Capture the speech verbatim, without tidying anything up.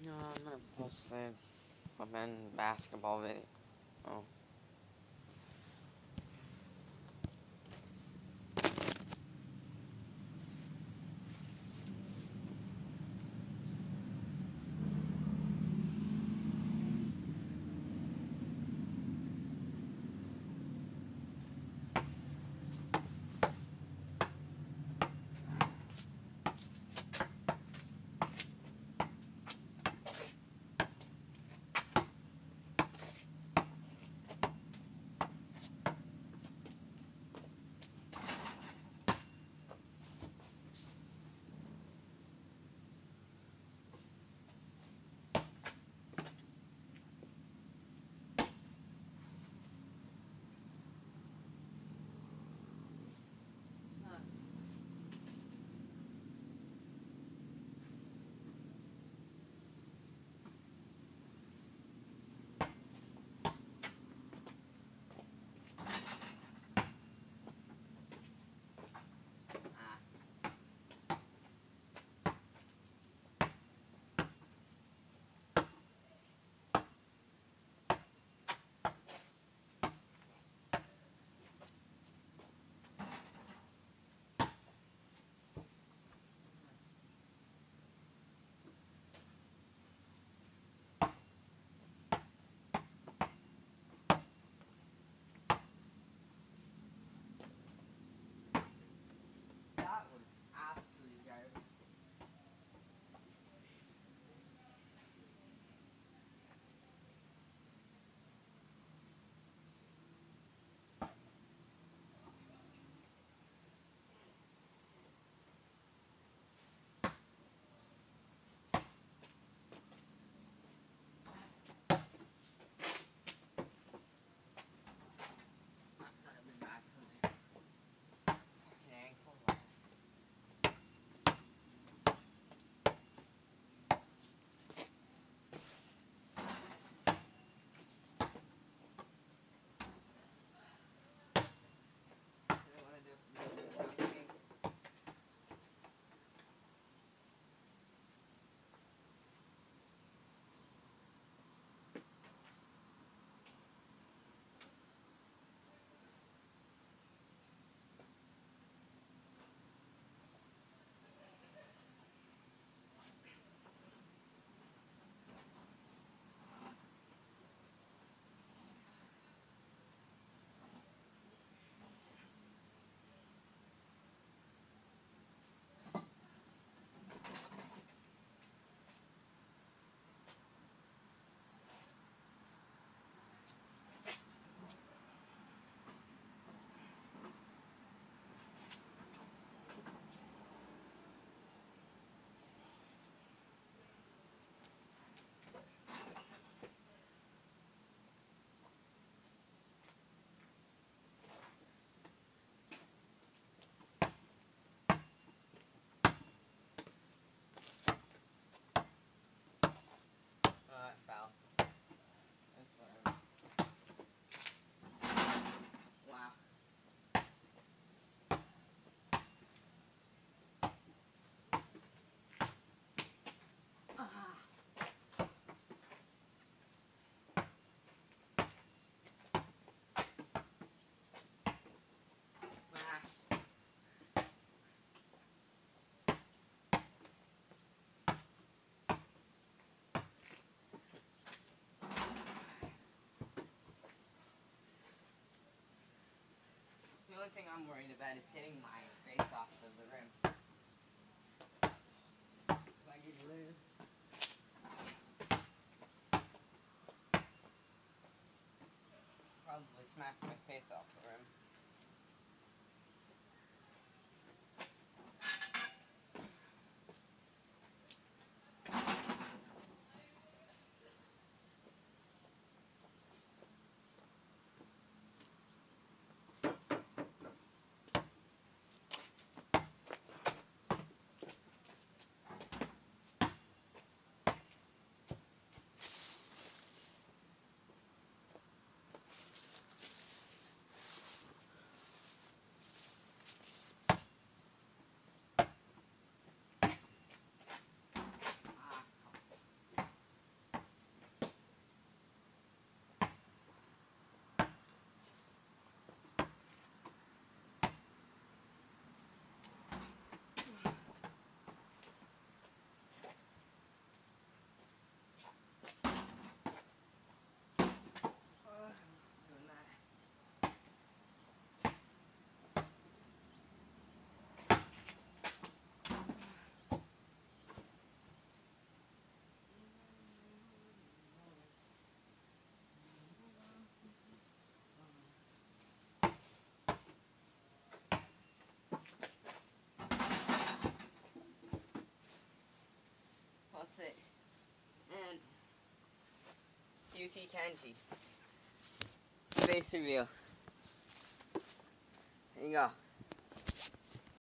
No, I'm gonna post the women basketball video. Oh. That was absolutely garbage. That could have been bad for me. Fucking ankle. I don't want to do it. Oh, I fell. That's whatever. Wow. Ah. Ah. The only thing I'm worried about is hitting my face off of the rim. If I get loose. Probably smack my face off the rim. see Kenji. Face reveal. Here you go.